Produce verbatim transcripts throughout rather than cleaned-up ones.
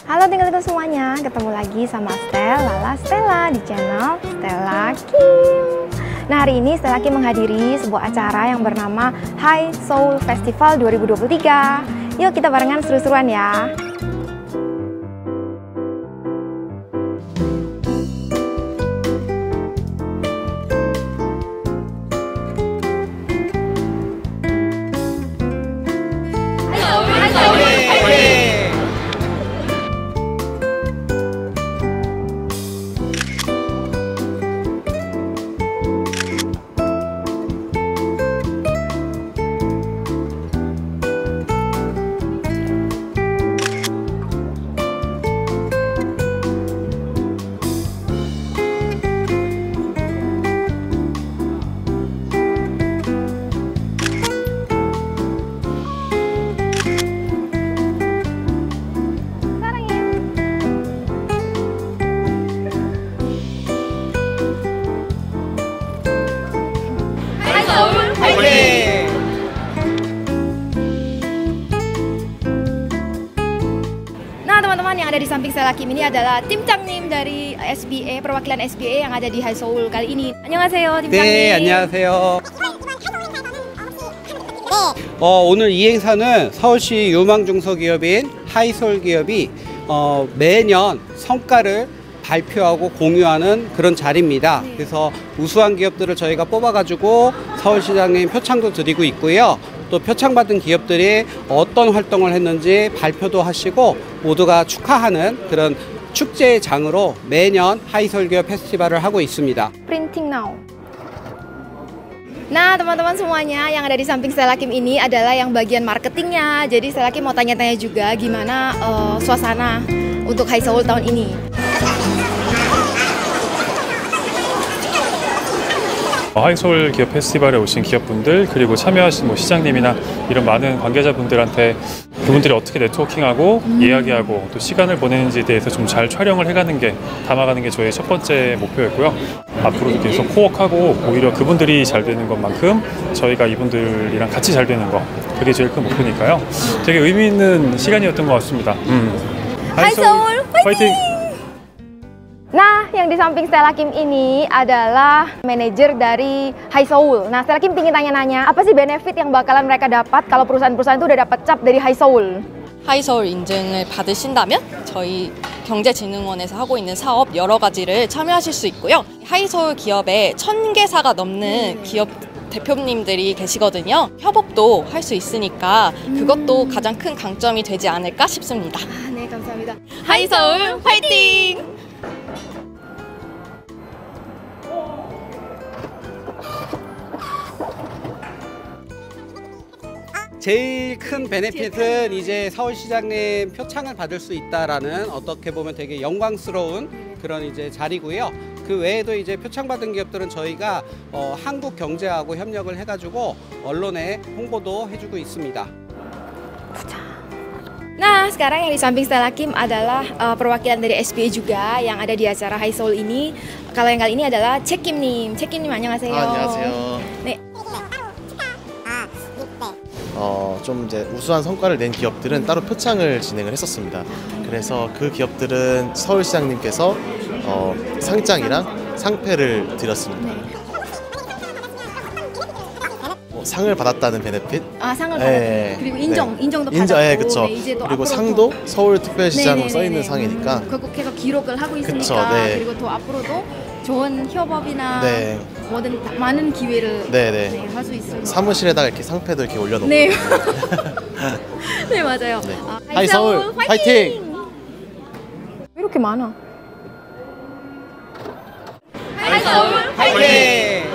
Halo teman-teman semuanya, ketemu lagi sama Stella Lala Stella di channel Stella Kim. Nah, hari ini Stella Kim menghadiri sebuah acara yang bernama High Soul Festival dua ribu dua puluh tiga. Yuk kita barengan seru-seruan ya. Nah teman-teman, yang ada di samping Stella Kim ini adalah tim Changnim dari S B A, perwakilan S B A yang ada di High Soul kali ini. 안녕하세요, 팀 Changnim. 네, 안녕하세요. 어, 오늘 이 행사는 서울시 유망중소기업인 하이솔 기업이 어, 매년 성과를 발표하고 공유하는 그런 자리입니다. 네. 그래서 우수한 기업들을 저희가 뽑아가지고 서울시장님 표창도 드리고 있고요. 또 표창받은 기업들이 어떤 활동을 했는지 발표도 하시고 모두가 축하하는 그런 축제의 장으로 매년 하이솔 기업 페스티벌을 하고 있습니다. Printing now. Nah teman-teman semuanya, yang ada di samping Stella Kim ini adalah yang bagian marketingnya. Jadi Stella Kim mau tanya-tanya juga gimana uh, suasana untuk High Soul tahun ini. 하이솔 기업 페스티벌에 오신 기업분들, 그리고 참여하신 뭐 시장님이나 이런 많은 관계자분들한테 그분들이 어떻게 네트워킹하고 음. 이야기하고 또 시간을 보내는지에 대해서 좀 잘 촬영을 해가는 게, 담아가는 게 저희의 첫 번째 목표였고요. 앞으로도 계속 코워크하고 오히려 그분들이 잘 되는 것만큼 저희가 이분들이랑 같이 잘 되는 거, 그게 제일 큰 목표니까요. 되게 의미 있는 시간이었던 것 같습니다. 음. 하이솔 화이팅! Nah, yang di samping Stella Kim ini adalah manajer dari High Soul. Nah, Stella Kim ingin tanya-nanya, apa sih benefit yang bakalan mereka dapat kalau perusahaan-perusahaan itu udah dapat cap dari High Soul? 하이서울 인증을 받으신다면 저희 경제진흥원에서 하고 있는 사업 여러 가지를 참여하실 수 있고요. 하이서울 기업에 천 개사가 넘는 기업 대표님들이 계시거든요. 협업도 할 수 있으니까 그것도 가장 큰 강점이 되지 않을까 싶습니다. 아, 네, 감사합니다. 하이서울 화이팅! 제일 큰 베네핏은 이제 서울시장님 표창을 받을 수 있다라는, 어떻게 보면 되게 영광스러운 그런 이제 자리고요. 그 외에도 이제 표창받은 기업들은 저희가 어, 한국 경제하고 협력을 해가지고 언론에 홍보도 해주고 있습니다. Nah, sekarang yang di samping Stella Kim adalah uh, perwakilan dari S B A juga yang ada di acara High Soul ini. Kalau yang kali ini adalah 책임님. 책임님 안녕하세요. 아, 안녕하세요. 네. 어, 좀 이제 우수한 성과를 낸 기업들은 따로 표창을 진행을 했었습니다. 그래서 그 기업들은 서울시장님께서 어, 상장이랑 상패를 드렸습니다. 뭐, 상을 받았다는 베네핏, 아, 상을 네, 받았고, 그리고 인정, 네. 인정도 인정, 받았고, 네, 그쵸. 네, 이제 또 그리고 앞으로 상도 또, 서울특별시장으로 써있는 네네네네. 상이니까 결국 계속 기록을 하고 있으니까. 그쵸, 네. 그리고 또 앞으로도 좋은 협업이나 네. 뭐든 많은 기회를 네, 네. 네, 할 수 있을 사무실에다가 이렇게 상패도 이렇게 올려놓고. 네. 네, 맞아요. 네. 아, 하이서울 화이팅! 화이팅! 왜 이렇게 많아? 하이서울 화이팅!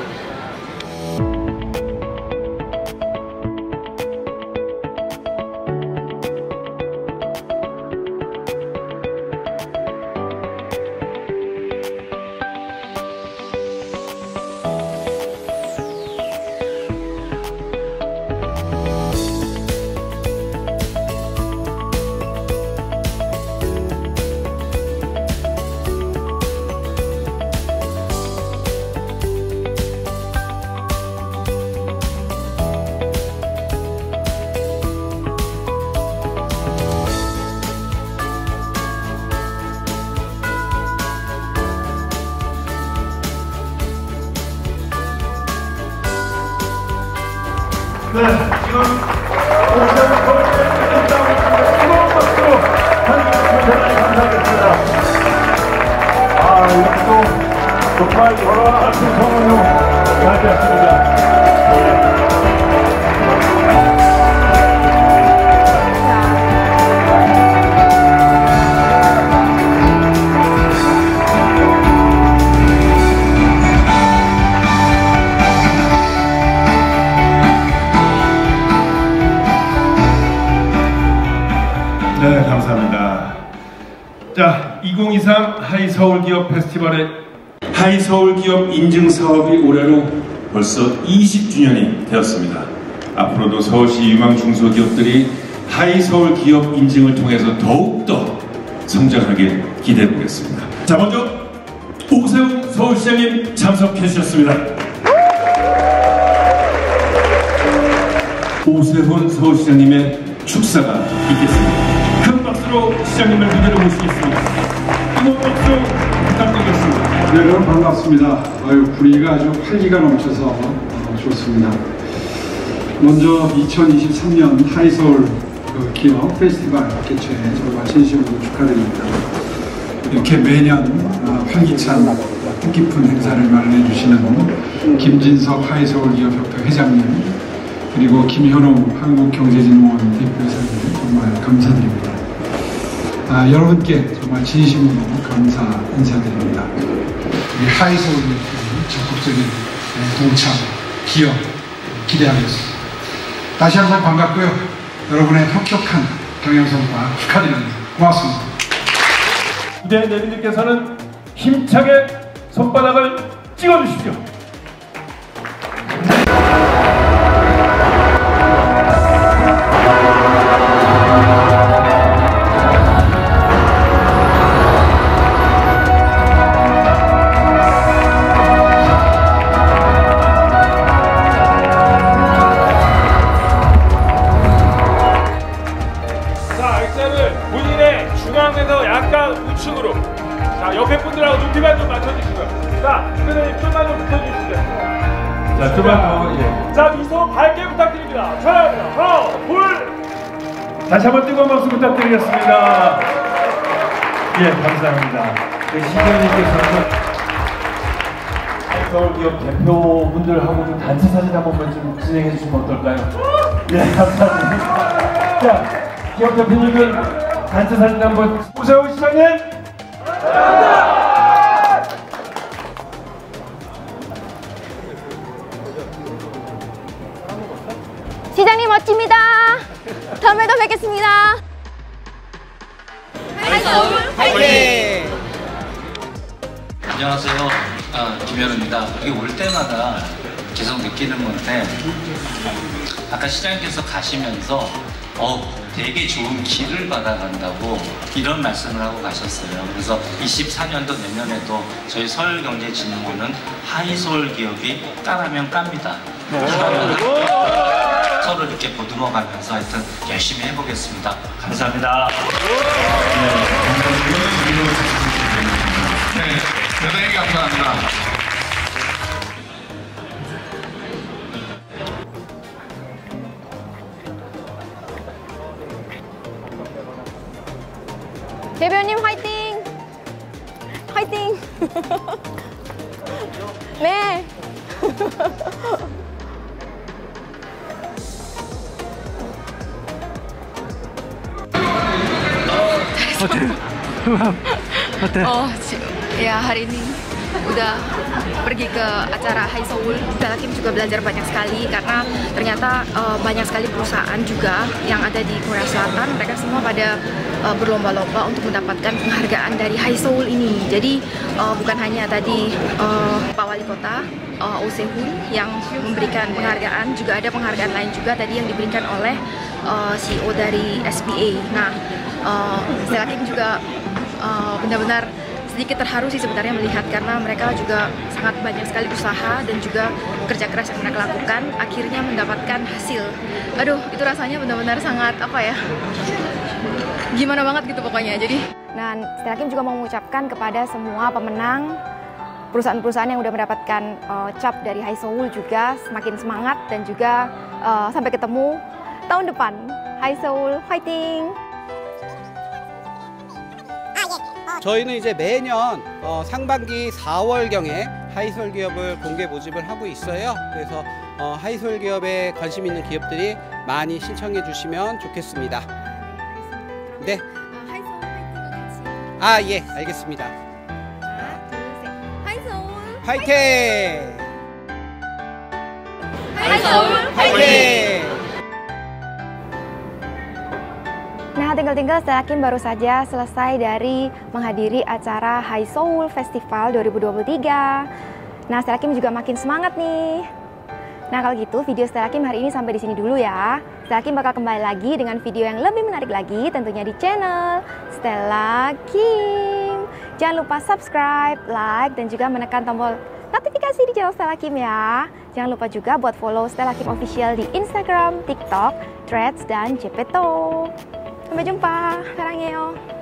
아, 이렇게 또 정말 여러 가지 성원으로 맞이했습니다. 네, 감사합니다. 자, 이천이십삼 하이서울 기업 페스티벌의 하이서울 기업 인증 사업이 올해로 벌써 이십 주년이 되었습니다. 앞으로도 서울시 유망 중소기업들이 하이서울 기업 인증을 통해서 더욱더 성장하길 기대해 보겠습니다. 자, 먼저 오세훈 서울시장님 참석해 주셨습니다. 오세훈 서울시장님의 축사가 있겠습니다. 큰 박수로 시장님을 무대로 모시겠습니다. 뜨거운 박수 부탁드리겠습니다. 네, 여러분 반갑습니다. 아유, 분위기가 아주 활기가 넘쳐서 어, 좋습니다. 먼저 이천이십삼 년 하이서울 그 기업 페스티벌 개최 정말 진심으로 축하드립니다. 이렇게 매년 어, 활기찬 뜻깊은 행사를 마련해 주시는 김진석 하이서울 기업협회 회장님, 그리고 김현웅 한국경제진흥원 대표이사님 정말 감사드립니다. 아, 여러분께 정말 진심으로 감사 인사드립니다. 우리 하이서울 기업의 적극적인 동참, 기여 기대하겠습니다. 다시 한번 반갑고요. 여러분의 혁혁한 경영성과 축하드립니다. 고맙습니다. 무대 내빈들께서는 힘차게 손바닥을 찍어주십시오. 중앙에서 약간 우측으로. 자, 옆에 분들하고 높이만 좀 맞춰주시고요. 자, 대표님 좀만 좀 붙여주시죠. 자, 좀만 더. 예. 자, 미소 밝게 부탁드립니다. 촬영합니다. 하나, 둘. 다시 한번 뜨거운 박수 부탁드리겠습니다. 예, 감사합니다. 시장님께서는 서울 기업 대표분들하고 좀 단체 사진 한 번만 좀 진행해 주시면 어떨까요? 예, 감사합니다. 자, 기업 대표님들 단체 사진 한번. 오세훈 시장님! 시장님 멋집니다. 다음에도 뵙겠습니다. 하이서울 화이팅! 안녕하세요. 아, 김현우입니다. 여기 올 때마다 계속 느끼는 건데, 아까 시장님께서 가시면서 어, 되게 좋은 길을 받아간다고 이런 말씀을 하고 가셨어요. 그래서 이십사 년도 내년에도 저희 서울경제진흥원은 하이서울 기업이 까라면 깝니다. 까라면 서로 이렇게 보듬어 가면서 하여튼 열심히 해보겠습니다. 감사합니다. 네, 대단히 감사합니다. 대표님 화이팅! 화이팅! 네! Hotel. Oh, ya hari ini udah pergi ke acara Haisowul. Hakim juga belajar banyak sekali karena ternyata uh, banyak sekali perusahaan juga yang ada di Korea Selatan. Mereka semua pada uh, berlomba-lomba untuk mendapatkan penghargaan dari Haisowul ini. Jadi uh, bukan hanya tadi uh, Pak Wali Kota uh, Osehun yang memberikan penghargaan, juga ada penghargaan lain juga tadi yang diberikan oleh uh, C E O dari S B A. Nah, uh, Hakim juga uh, benar-benar sedikit terharu sih sebenarnya melihat, karena mereka juga sangat banyak sekali usaha dan juga kerja keras yang mereka lakukan akhirnya mendapatkan hasil. Aduh, itu rasanya benar-benar sangat apa ya, gimana banget gitu pokoknya. Jadi dan Stella Kim juga mau mengucapkan kepada semua pemenang perusahaan-perusahaan yang udah mendapatkan uh, cap dari Haisowul juga semakin semangat dan juga uh, sampai ketemu tahun depan. Hai Seoul, fighting! 저희는 이제 매년 어, 상반기 사월경에 하이솔 기업을 공개 모집을 하고 있어요. 그래서 어, 하이솔 기업에 관심 있는 기업들이 많이 신청해 주시면 좋겠습니다. 네. 하이솔 파이팅을 같이. 아, 예, 알겠습니다. 하나, 둘, 셋. 하이솔! 파이팅! 하이솔 파이팅! Nah, tinggal-tinggal Stella Kim baru saja selesai dari menghadiri acara Hai Seoul Festival dua ribu dua puluh tiga. Nah, Stella Kim juga makin semangat nih. Nah, kalau gitu video Stella Kim hari ini sampai di sini dulu ya. Stella Kim bakal kembali lagi dengan video yang lebih menarik lagi tentunya di channel Stella Kim. Jangan lupa subscribe, like, dan juga menekan tombol notifikasi di channel Stella Kim ya. Jangan lupa juga buat follow Stella Kim Official di Instagram, TikTok, Threads, dan Jepeto. Sampai jumpa, 사랑해요.